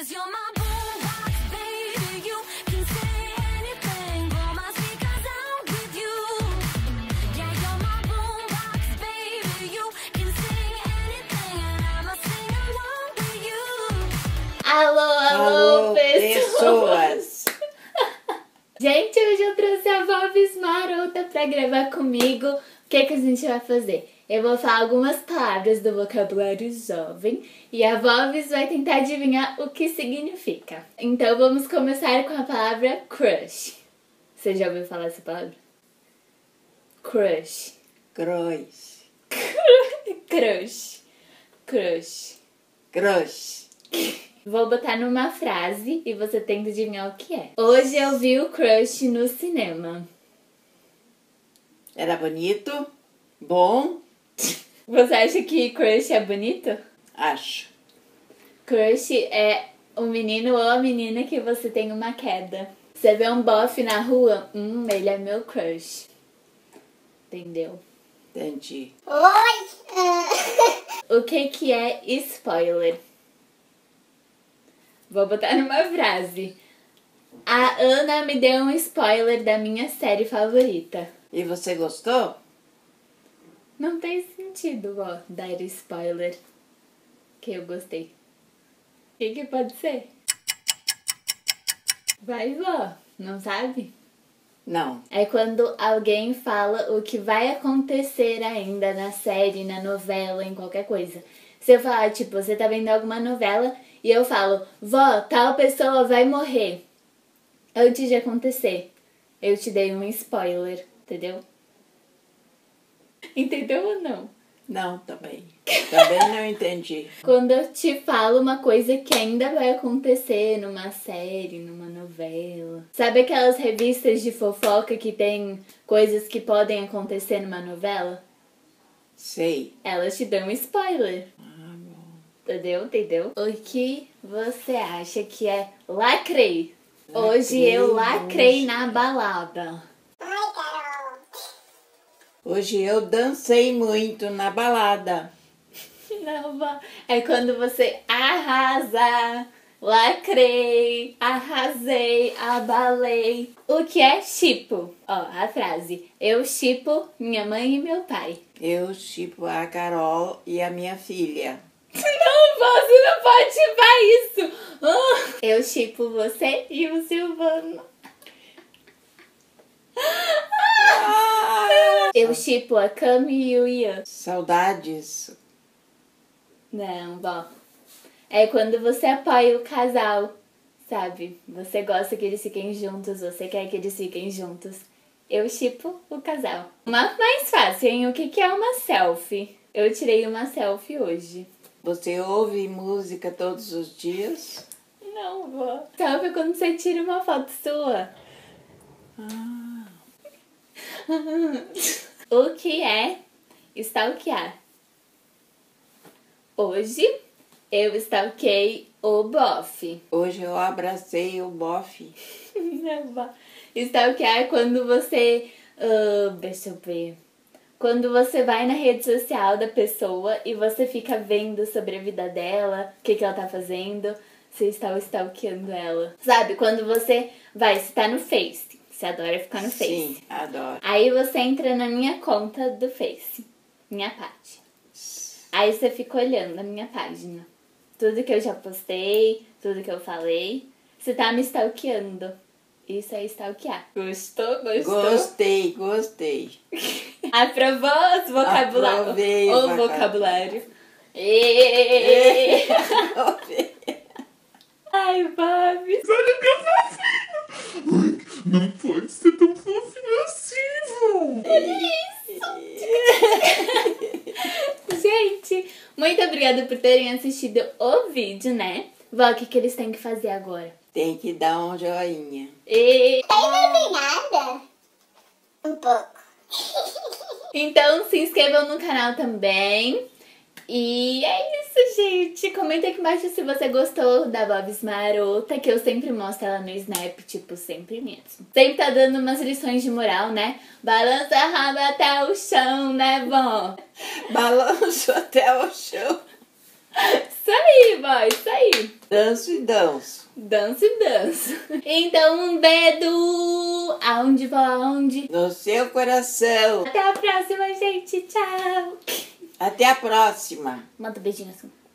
'Cause you're my boombox, baby. You can say anything. Blow my speakers out with you. Yeah, you're my boombox, baby. You can sing anything, and I'ma sing along with you. Alô, pessoas! Gente, hoje eu trouxe a Vovs Marota pra gravar comigo. O que a gente vai fazer? Eu vou falar algumas palavras do vocabulário jovem e a Vovs vai tentar adivinhar o que significa. Então vamos começar com a palavra crush. Você já ouviu falar essa palavra? Crush. Crush. Crush. Crush. Crush. Vou botar numa frase e você tenta adivinhar o que é. Hoje eu vi o crush no cinema. Era bonito? Bom? Você acha que crush é bonito? Acho. Crush é o menino ou a menina que você tem uma queda. Você vê um bofe na rua? Ele é meu crush. Entendeu? Entendi. O que é spoiler? Vou botar numa frase. A Ana me deu um spoiler da minha série favorita. E você gostou? Não tem sentido, ó, dar spoiler que eu gostei. O que pode ser? Vai, vó. Não sabe? Não. É quando alguém fala o que vai acontecer ainda na série, na novela, em qualquer coisa. Se eu falar, tipo, você tá vendo alguma novela e eu falo, vó, tal pessoa vai morrer. Antes de acontecer, eu te dei um spoiler, entendeu? Entendeu ou não? Não, também. Também não entendi. Quando eu te falo uma coisa que ainda vai acontecer numa série, numa novela. Sabe aquelas revistas de fofoca que tem coisas que podem acontecer numa novela? Sei. Elas te dão um spoiler. Entendeu? O que você acha que é lacrei? Hoje eu lacrei na balada. Hoje eu dancei muito na balada. Não, vó. É quando você arrasa. Lacrei, arrasei, abalei. O que é chipo? Ó, a frase. Eu chipo minha mãe e meu pai. Eu chipo a Carol e a minha filha. Não, vó, você não pode chipar isso. Eu chipo você e o Silvano. Eu chipo a Cami e o Ian. Saudades. Não, vó. É quando você apoia o casal, sabe? Você gosta que eles fiquem juntos, você quer que eles fiquem juntos. Eu chipo o casal. Uma mais fácil, hein? O que é uma selfie? Eu tirei uma selfie hoje. Você ouve música todos os dias? Não, vó. Selfie é quando você tira uma foto sua. O que é stalkear? Hoje eu stalkei o bofe. Hoje eu abracei o bofe. Não, vó. Stalkear é quando você... deixa eu ver. Quando você vai na rede social da pessoa e você fica vendo sobre a vida dela, o que ela tá fazendo, você está stalkeando ela. Sabe, quando você tá no Face. Você adora ficar no Face. Sim, adoro. Aí você entra na minha conta do Face, minha página. Aí você fica olhando a minha página. Tudo que eu já postei, tudo que eu falei. Você tá me stalkeando. Isso é stalkear. Gostou? Gostei. Aprovou os vocabulários? Aprovei o vocabulário. Ai, Bob. Olha meu fofinho! Ai, não pode ser tão fofinho assim, vô! Gente, muito obrigada por terem assistido o vídeo, né? Vó, o que eles têm que fazer agora? Tem que dar um joinha. Nada. Um pouco. Então se inscrevam no canal também. E é isso, gente. Comenta aqui embaixo se você gostou da Vovs Marota, que eu sempre mostro ela no Snap, tipo, sempre mesmo. Sempre tá dando umas lições de moral, né? Balança a raba até o chão, né, vó? Balanço até o chão. Isso aí, boy, isso aí. Danço e danço. Dança e dança. Então, um dedo. Aonde vai, aonde? No seu coração. Até a próxima, gente. Tchau. Até a próxima. Manda um beijinho assim.